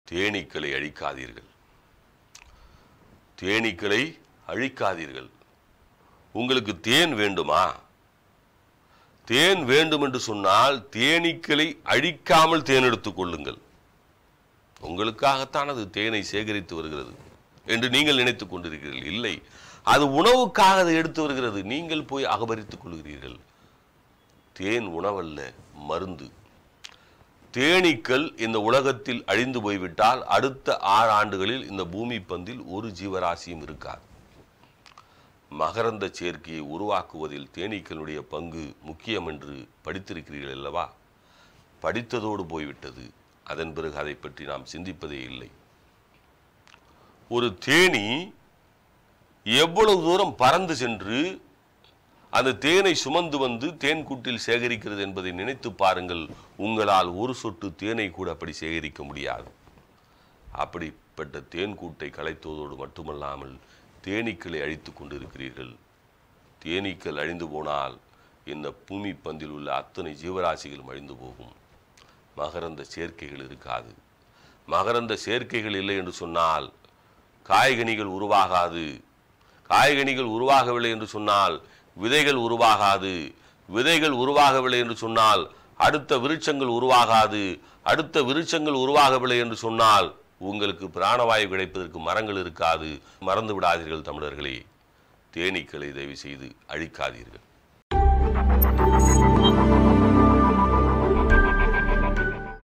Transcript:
தேனீக்களை அழிக்காதீர்கள். தேனீக்களை அழிக்காதீர்கள். உங்களுக்கு தேன் வேண்டுமா? தேன் வேண்டும் என்று சொன்னால் தேனீக்களை அழிக்காமல் தேன் எடுத்துக் கொள்ளுங்கள். உங்களுக்காகத்தான் அது தேனை சேகரித்து வருகிறது என்று நீங்கள் நினைத்துக் கொண்டிருக்கிறீர்கள். இல்லை, அது உணவுக்காக அதை எடுத்து வருகிறது. நீங்கள் போய் அகபரித்துக் கொள்கிறீர்கள். தேன் உணவல்ல, மருந்து. தேனீக்கள் இந்த உலகத்தில் அழிந்து போய்விட்டால் அடுத்த 6 ஆண்டுகளில் இந்த பூமி பந்தில் ஒரு ஜீவராசியும் இருக்காது. மகரந்த சேர்க்கையை உருவாக்குவதில் தேனீக்களுடைய பங்கு முக்கியம் என்று படித்திருக்கிறீர்கள் அல்லவா? படித்ததோடு போய்விட்டது. அதன் பிறகு அதை பற்றி நாம் சிந்திப்பதே இல்லை. ஒரு தேனி எவ்வளவு தூரம் பறந்து சென்று அந்த தேனை சுமந்து வந்து தேன் கூட்டில் சேகரிக்கிறது என்பதை நினைத்து பாருங்கள். உங்களால் ஒரு சொட்டு தேனை கூட அப்படி சேகரிக்க முடியாது. அப்படிப்பட்ட தேன் கூட்டை கலைத்துவதோடு மட்டுமல்லாமல் தேனீக்களை அழித்து கொண்டிருக்கிறீர்கள். தேனீக்கள் அழிந்து போனால் இந்த பூமி பந்தில் உள்ள அத்தனை ஜீவராசிகளும் அழிந்து போகும். மகரந்த சேர்க்கைகள் இருக்காது. மகரந்த சேர்க்கைகள் இல்லை என்று சொன்னால் காய்கனிகள் உருவாகாது. காய்கனிகள் உருவாகவில்லை என்று சொன்னால் விதைகள் உருவாகாது. விதைகள் உருவாகவில்லை என்று சொன்னால் அடுத்த விருட்சங்கள் உருவாகாது. அடுத்த விருட்சங்கள் உருவாகவில்லை என்று சொன்னால் உங்களுக்கு பிராணவாயு கிடைப்பதற்கு மரங்கள் இருக்காது. மறந்து விடாதீர்கள் தமிழர்களே. தேனீக்களை தயவு செய்து அழிக்காதீர்கள்.